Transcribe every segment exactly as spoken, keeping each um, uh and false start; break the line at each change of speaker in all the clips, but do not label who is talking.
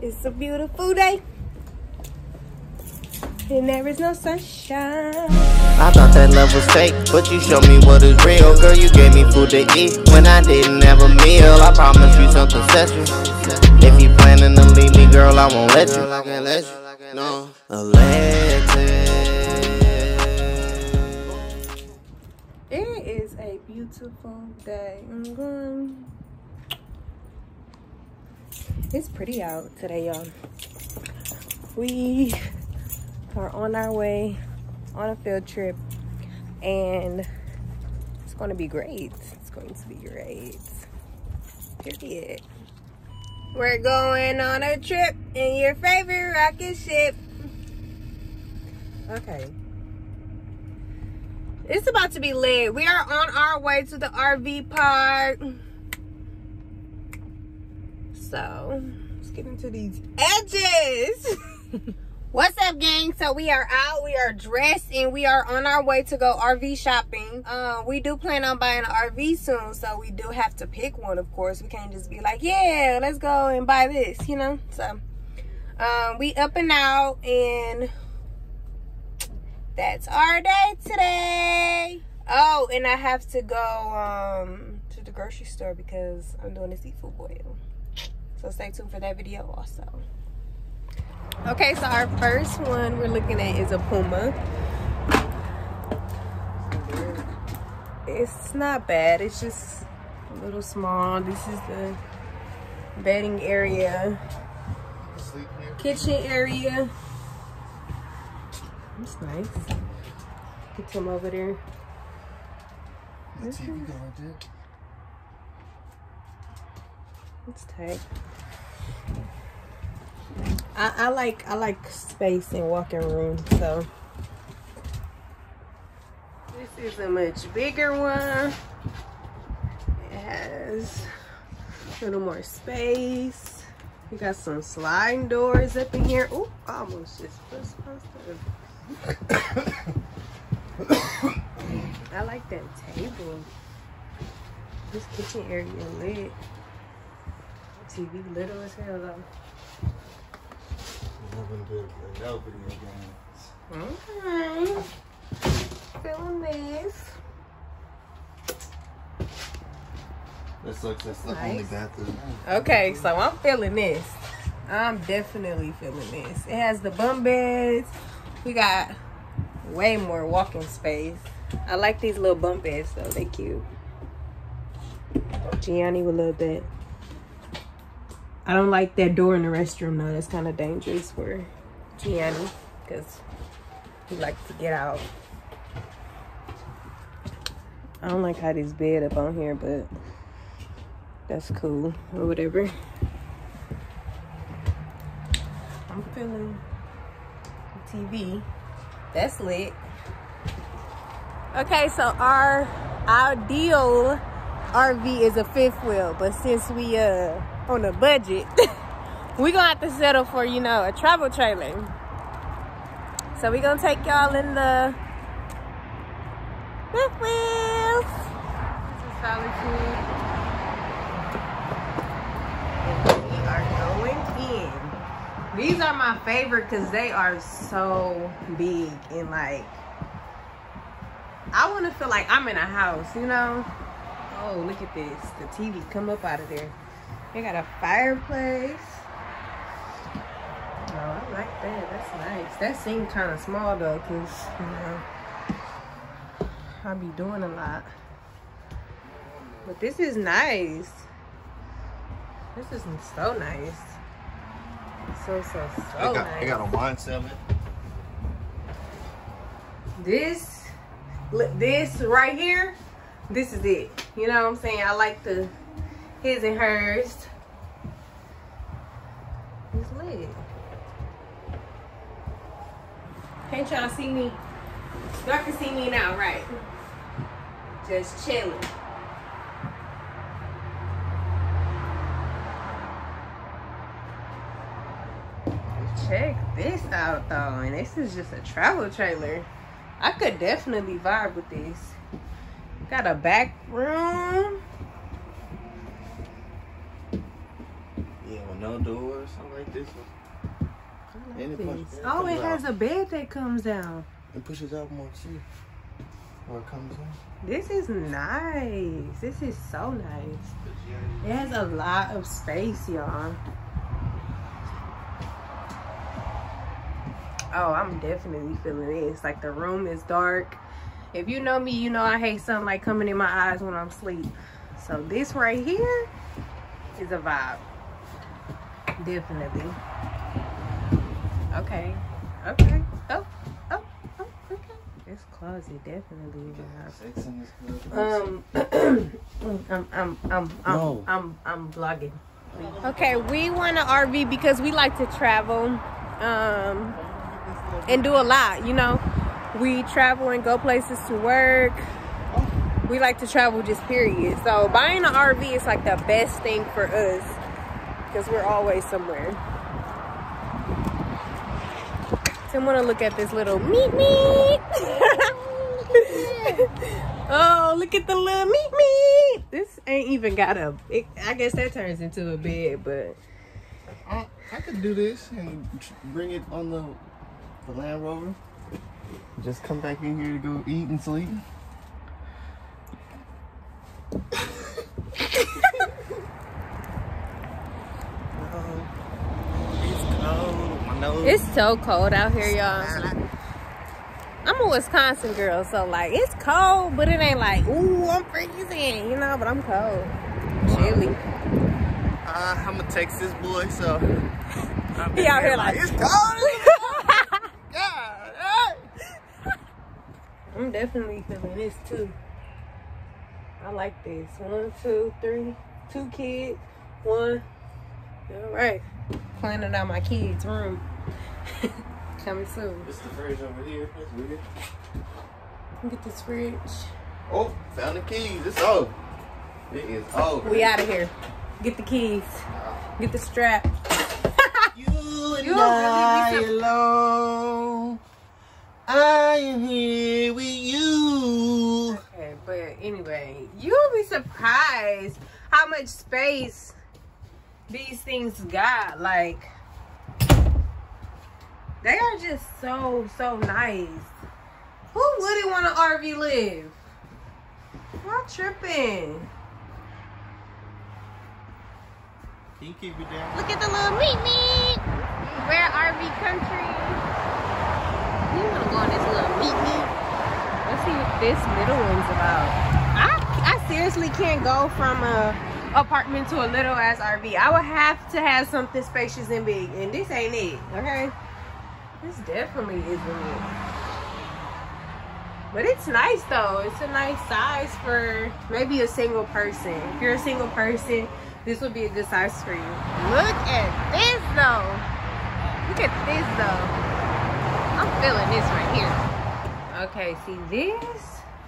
It's a beautiful day, and there is no sunshine.
I thought that love was fake, but you showed me what is real. Girl, you gave me food to eat when I didn't have a meal. I promise you something special. If you planning to leave me, girl, I won't let you. I can't let you. No. Alexis.
It is a beautiful day. I'm going. It's pretty out today, y'all. We are on our way on a field trip, and it's going to be great. It's going to be great. Period. We're going on a trip in your favorite rocket ship. Okay. It's about to be lit. We are on our way to the R V park. So, let's get into these edges. What's up, gang? So we are out, we are dressed, and we are on our way to go R V shopping. Uh, we do plan on buying an R V soon, so we do have to pick one, of course. We can't just be like, yeah, let's go and buy this, you know? So, um, we up and out, and that's our day today. Oh, and I have to go um, to the grocery store because I'm doing a seafood boil. So stay tuned for that video also. Okay, so our first one we're looking at is a Puma. It's not bad. It's just a little small. This is the bedding area, kitchen area. It's nice. Get some over there.
The T V going there.
It's tight. I, I like I like space and walking room, so this is a much bigger one. It has a little more space. We got some sliding doors up in here. Oh, I almost just put my stuff. I like that table. This kitchen area lit. T V little as hell though. No video games. Okay. Feeling this.
This looks that's the
nice.
only bathroom.
Okay, so I'm feeling this. I'm definitely feeling this. It has the bunk beds. We got way more walking space. I like these little bunk beds though. They cute. Gianni would love that. I don't like that door in the restroom though. That's kind of dangerous for Gianni because he likes to get out. I don't like how this bed up on here, but that's cool or whatever. I'm feeling the T V. That's lit. Okay, so our ideal R V is a fifth wheel, but since we uh on a budget, we gonna have to settle for, you know, a travel trailer. So we gonna take y'all in the fifth wheels. This is Solitude. And we are going in. These are my favorite because they are so big and like, I want to feel like I'm in a house, you know? Oh, look at this. The T V come up out of there. They got a fireplace. Oh, I like that. That's nice. That seemed kind of small though, because, you know, I be doing a lot. But this is nice. This is so nice. So, so, so
They got,
nice.
they got a wine cellar.
This, this right here, this is it. You know what I'm saying? I like the his and hers. It's lit. Can't y'all see me? Y'all can see me now, right? Just chilling. Check this out though, and this is just a travel trailer. I could definitely vibe with this. Got a back room.
Yeah, well, no doors. I like this one.
I like
And it
this.
push- it
Oh, it
comes
has
out.
a bed that comes down.
It pushes out more too. Or it comes in.
This is nice. This is so nice. It has a lot of space, y'all. Oh, I'm definitely feeling this. Like, the room is dark. If you know me, you know I hate sunlight coming in my eyes when I'm asleep. So this right here is a vibe. Definitely. Okay. Okay. Oh. Oh. Oh. Okay. This closet definitely is a vibe. Um. I'm. I'm. I'm. I'm.
No.
I'm. I'm vlogging. Okay, we want an R V because we like to travel, um, and do a lot. You know, we travel and go places to work. We like to travel just period. So buying an R V is like the best thing for us because we're always somewhere. So I want to look at this little meat meat. Oh, look at the little meat meat. This ain't even got a, it, I guess that turns into a bed, but.
I, I could do this and bring it on the, the Land Rover. Just come back in here to go eat and sleep. It's cold. My nose.
It's so cold out here, y'all. I'm a Wisconsin girl, so like it's cold, but it ain't like, ooh, I'm freezing, you know, but I'm cold. Chilly.
Uh, I'm a Texas boy, so I'm
He out here like,
it's cold. God, hey.
I'm definitely feeling this too. I like this. One, two, three, two kids, one. All right. Planning out my kids' room. Coming soon.
This is the fridge over here. That's weird.
Get this fridge.
Oh, found the keys. It's over. It is over.
We out of here. Get the keys. Get the strap.
You and
You
I
really be so-
alone. I am here with you.
Okay, but anyway, you'll be surprised how much space these things got. Like, they are just so, so nice. Who wouldn't want an R V live? I'm tripping.
Can you keep it down?
Look at the little meat meat. We're R V country. You wanna go on this little meat meat? Let's see what this middle one's about. I I seriously can't go from a apartment to a little ass R V. I would have to have something spacious and big, and this ain't it. Okay, this definitely isn't it. But it's nice though. It's a nice size for maybe a single person. If you're a single person, this would be a good size for you. Look at this though. Look at this though. I'm feeling this right here. Okay, see this?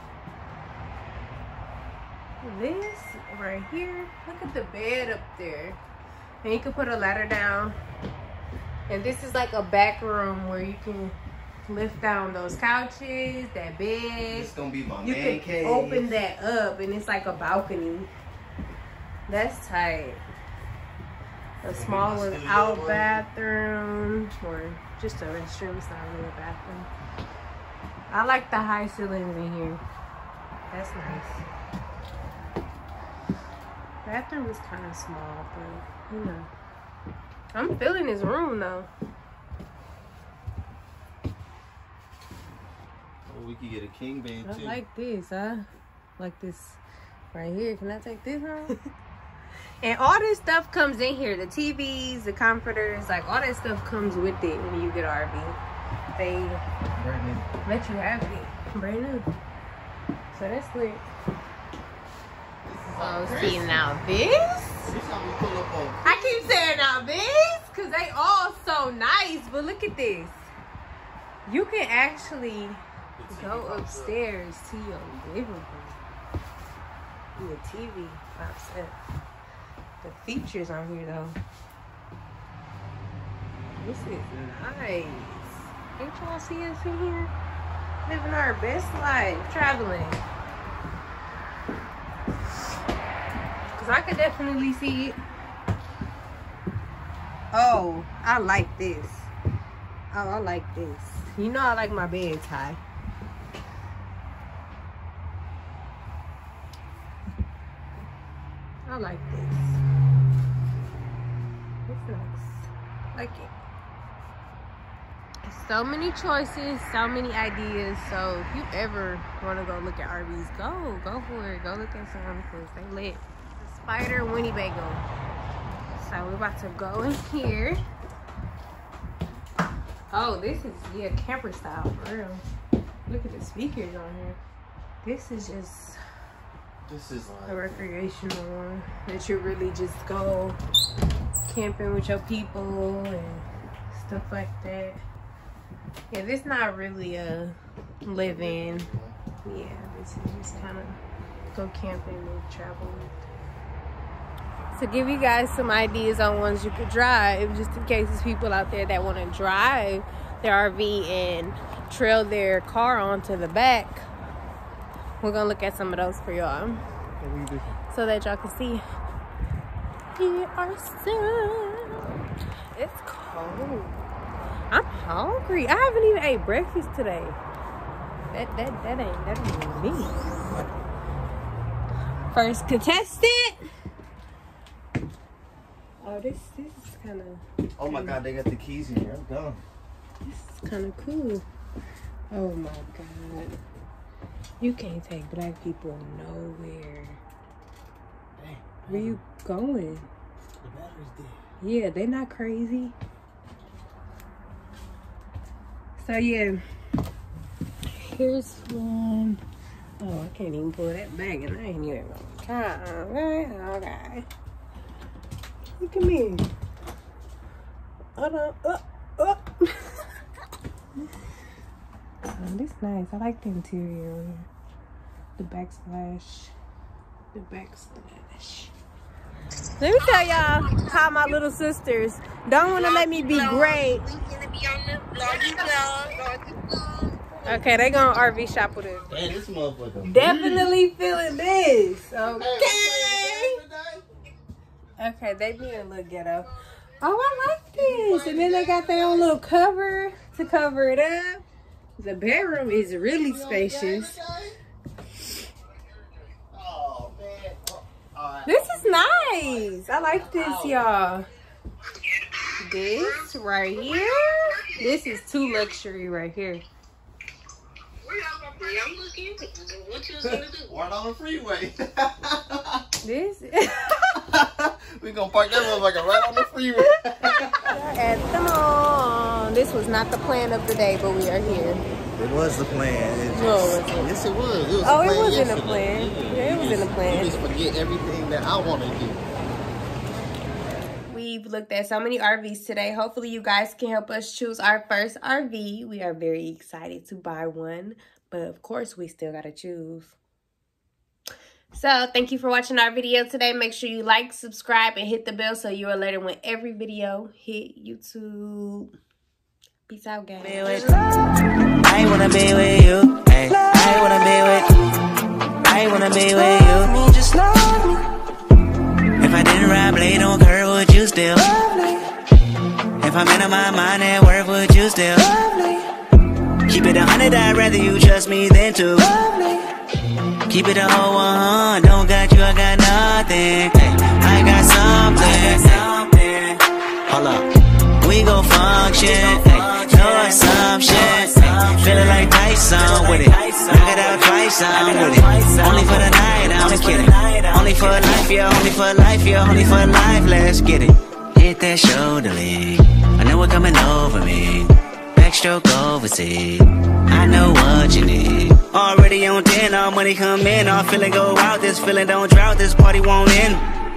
This right here. Look at the bed up there. And you can put a ladder down. And this is like a back room where you can lift down those couches, that bed.
It's gonna be my
You
man
can
cave.
open that up and it's like a balcony. That's tight. A small little out bathroom or just a restroom. It's not really a bathroom. I like the high ceilings in here. That's nice. Bathroom is kind of small, but you know. I'm feeling this room though.
Oh, we could get a king bed
I
too.
like this. I like this right here. Can I take this home? And all this stuff comes in here. The T Vs, the comforters, like all that stuff comes with it when you get an R V. They
Brand new.
let you have it. Brand new. So that's lit. So see now this.
This how we pull up on.
I keep saying now this because they all so nice. But look at this. You can actually go upstairs to your living room. And the T V pops up. The features on here though. This is nice. Ain't y'all see us in here? Living our best life, traveling. Cause I could definitely see it. Oh, I like this. Oh, I like this. You know I like my beds high. I like this. It's nice. Like it. So many choices, so many ideas. So if you ever want to go look at R Vs, go, go for it. Go look at some because they lit. The Spider Winnebago. So we're about to go in here. Oh, this is, yeah, camper style for real. Look at the speakers on here. This is just
This is like
a recreational one that you really just go camping with your people and stuff like that. Yeah, this not really a live-in. Yeah, this is just kind of go camping and travel with. To give you guys some ideas on ones you could drive, just in case there's people out there that want to drive their R V and trail their car onto the back. We're gonna look at some of those for y'all, so that y'all can see. Here are some. It's cold. I'm hungry. I haven't even ate breakfast today. That that that ain't that ain't me. First contestant. Oh, this this is kind of.
Oh my God, they got the keys in here. I'm done.
This is kind of cool. Oh my God. You can't take black people nowhere.
Dang.
Where you going?
The battery's dead.
Yeah, they're not crazy. So yeah, here's one. Oh, I can't even pull that back, and I ain't even gonna try. Okay, okay. Look at me. Hold on. Up, up. Oh, this nice. I like the interior on here. The backsplash. The backsplash. Let me tell y'all how my little sisters don't want to let me be great. Okay, they gonna R V shop with us.
Hey, this motherfucker.
Definitely feeling this. Okay. Okay, they being a little ghetto. Oh, I like this. And then they got their own little cover to cover it up. The bedroom is really spacious.
Oh, man. Oh,
This is nice. I like this, y'all. This right here. This is too luxury right here.
I'm looking. What you was gonna do?
right on the freeway.
This.
We gonna park that motherfucker right on the freeway.
And come on. This was not the plan of the day, but we are here.
It was the plan. It just,
No, it wasn't.
yes, it was. It was
Oh,
the
it
plan
was in the
yesterday.
plan. Yeah, it was in the plan.
You just forget everything that I want to do.
We've looked at so many R Vs today. Hopefully you guys can help us choose our first R V. We are very excited to buy one, but of course we still gotta choose. So thank you for watching our video today. Make sure you like, subscribe, and hit the bell so you are alerted when every video hit YouTube. Peace out, guys.
I wanna be with you. Ay, I wanna be with. I wanna be with you. Me, just love me. If I didn't ride blade on curve, would you still? If I'm in my mind at work, would you still? Keep it a hundred, I'd rather you trust me than to. Keep it a whole one, don't got you, I got nothing. Ay, I got something. Hold up, we gon' function. Ay, no assumption. Ay, feeling like Tyson with it. Knock it out twice, I'm with it. Only for the night, I'm kidding. Only for life, yeah, only for life, yeah, only for life, let's get it. Hit that shoulder lean, I know it coming over me. Backstroke overseas, I know what you need. Already on ten, all money come in, all feeling go out. This feeling don't drought, this party won't end.